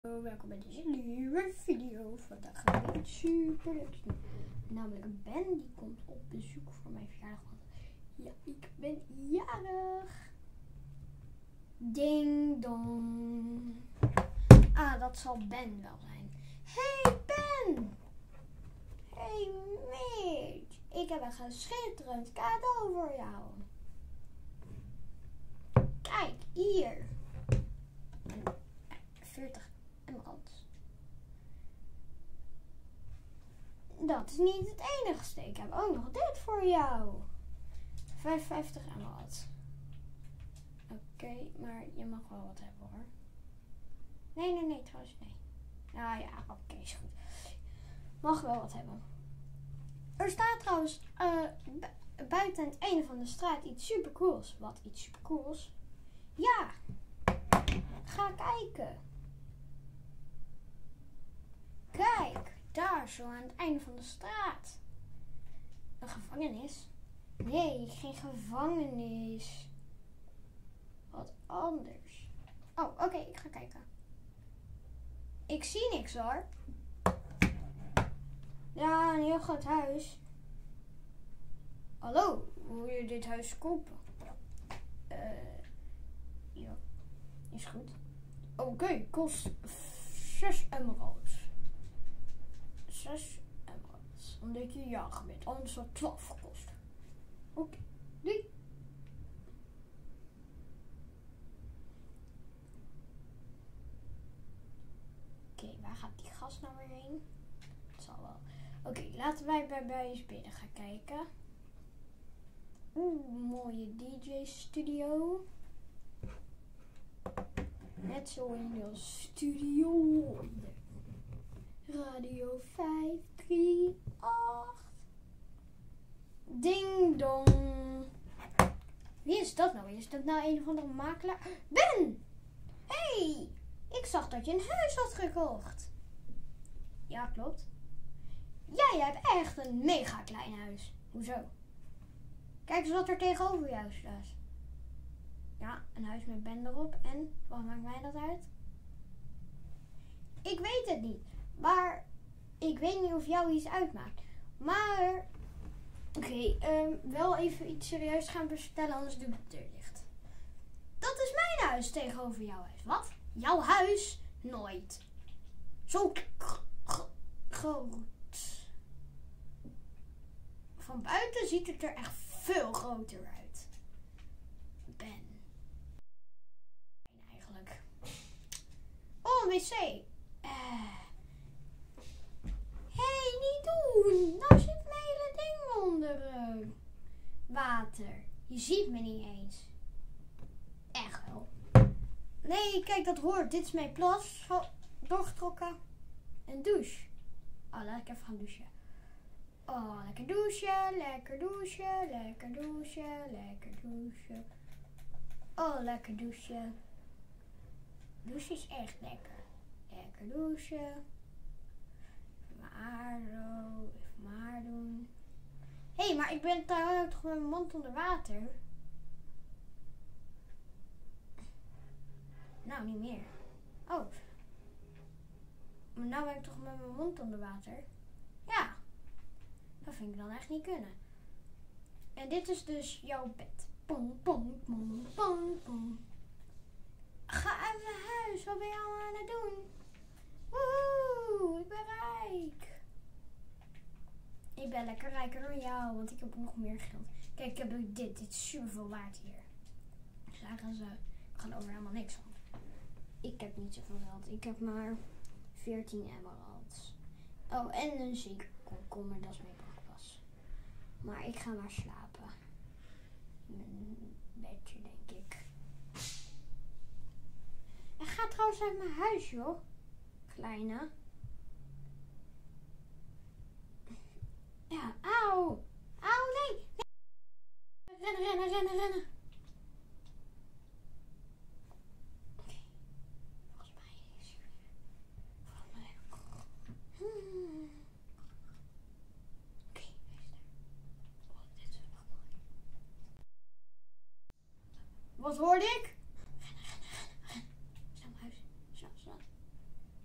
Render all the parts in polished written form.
Welkom bij deze nieuwe video. Vandaag gaan we iets super leuks doen. Namelijk Ben die komt op bezoek voor mijn verjaardag. Want ja, ik ben jarig. Ding dong. Ah, dat zal Ben wel zijn. Hey Ben! Hey Mitch! Ik heb een schitterend cadeau voor jou. Kijk, hier. 40 emeralds. Dat is niet het enigste. Ik heb ook nog dit voor jou. 55 emeralds. Oké, maar je mag wel wat hebben hoor. Nee, trouwens nee. Nou ja, oké, is goed. Mag wel wat hebben. Er staat trouwens buiten het einde van de straat iets supercools. Wat iets supercools? Ja. Ga kijken. Kijk, daar zo aan het einde van de straat. Een gevangenis? Nee, geen gevangenis. Wat anders. Oh, oké, ik ga kijken. Ik zie niks hoor. Ja, een heel groot huis. Hallo, wil je dit huis kopen? Ja, is goed. Oké, kost 6 emeralds. 6 emeralds. Omdat je jager bent. Anders zou 12 gekost. Oké, doei. Oké, waar gaat die gast nou weer heen? Het zal wel. Oké, laten wij bij eens binnen gaan kijken. Mooie DJ-studio. Net zo in de studio. Radio 538. Ding dong. Wie is dat nou? Is dat nou een of andere makelaar? Ben! Hey! Ik zag dat je een huis had gekocht. Ja, klopt. Jij hebt echt een mega klein huis. Hoezo? Kijk eens wat er tegenover je huis staat. Ja, een huis met Ben erop. En wat maakt mij dat uit? Ik weet het niet. Maar ik weet niet of jou iets uitmaakt. Maar oké, wel even iets serieus gaan bestellen, anders doe ik de deur dicht. Dat is mijn huis tegenover jouw huis. Wat? Jouw huis? Nooit. Zo groot. Van buiten ziet het er echt veel groter uit. Ben. Eigenlijk. Oh, een wc. Hey, niet doen. Nou zit mijn hele ding onder water. Je ziet me niet eens. Echt wel. Nee, kijk, dat hoort. Dit is mijn plas. Doorgetrokken. Een douche. Oh, laat ik even gaan douchen. Oh, lekker douchen, lekker douchen, lekker douchen, lekker douchen. Oh, lekker douchen. Douchen is echt lekker. Lekker douchen. Even mijn haar doen. Hé, maar ik ben trouwens toch met mijn mond onder water. Nou, niet meer. Oh. Maar nou ben ik toch met mijn mond onder water. Ja. Dat vind ik dan echt niet kunnen. En dit is dus jouw bed. Pong, pong, pong, pong, pong. Ga uit mijn huis. Wat ben je allemaal aan het doen? Woehoe, ik ben rijk. Ik ben lekker rijker dan jou, want ik heb nog meer geld. Kijk, ik heb ook dit. Dit is super veel waard hier. Zagen ze, ik ga over helemaal niks van. Ik heb niet zoveel geld. Ik heb maar 14 emeralds. Oh, en een zeekomkommer, dat is mijn broekpas. Maar ik ga maar slapen. In mijn bedje, denk ik. En ga trouwens uit mijn huis, joh. Kleine. Ja, auw. Auw, nee. Rennen. Oké. Volgens mij is er weer. Oké, hij is er. Oh, dit is wel mooi. Wat hoorde ik? Rennen. Snel naar huis. Snel.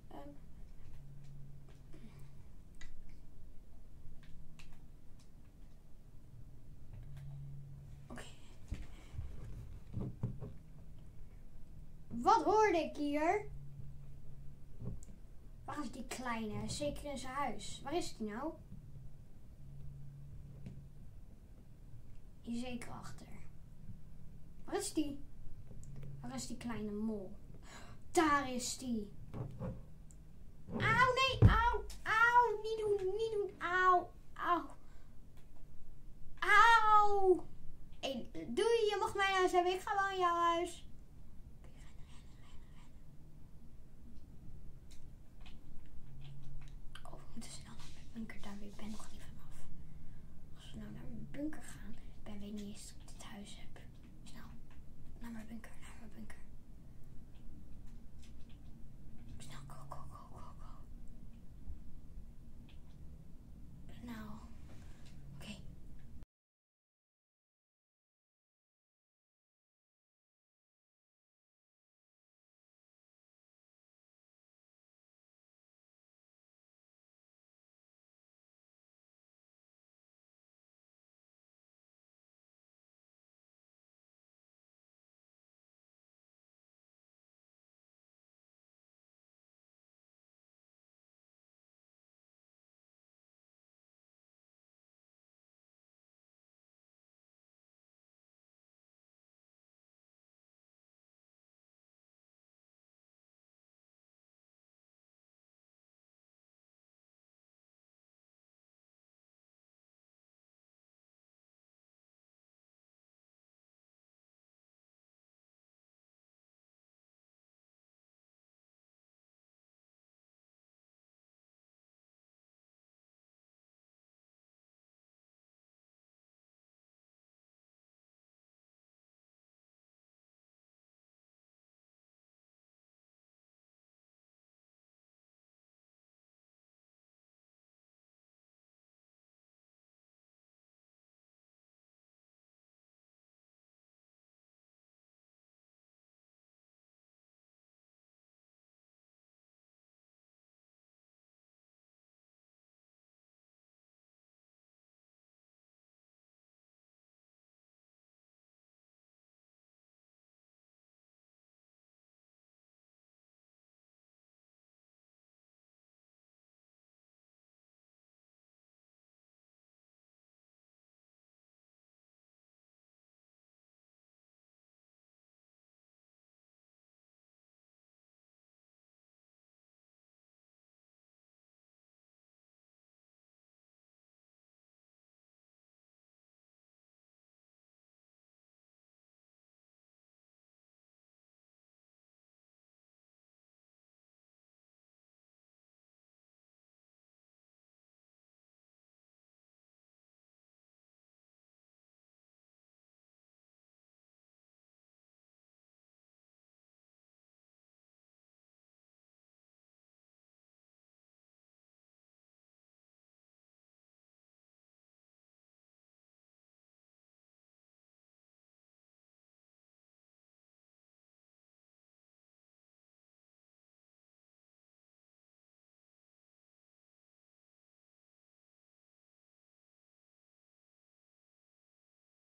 hoorde ik hier. Waar is die kleine? Zeker in zijn huis. Waar is die nou? Hier zeker achter. Waar is die? Waar is die kleine mol? Daar is die. Auw, nee, auw, auw. Niet doen, niet doen. Auw, auw. Auw. Hey, doei, je mag mijn huis hebben. Ik ga wel in jouw huis. Oh, we moeten snel naar mijn bunker. Daar weet Ben nog niet vanaf. Als we nou naar mijn bunker gaan, Ben weet niet eens dat ik dit huis heb.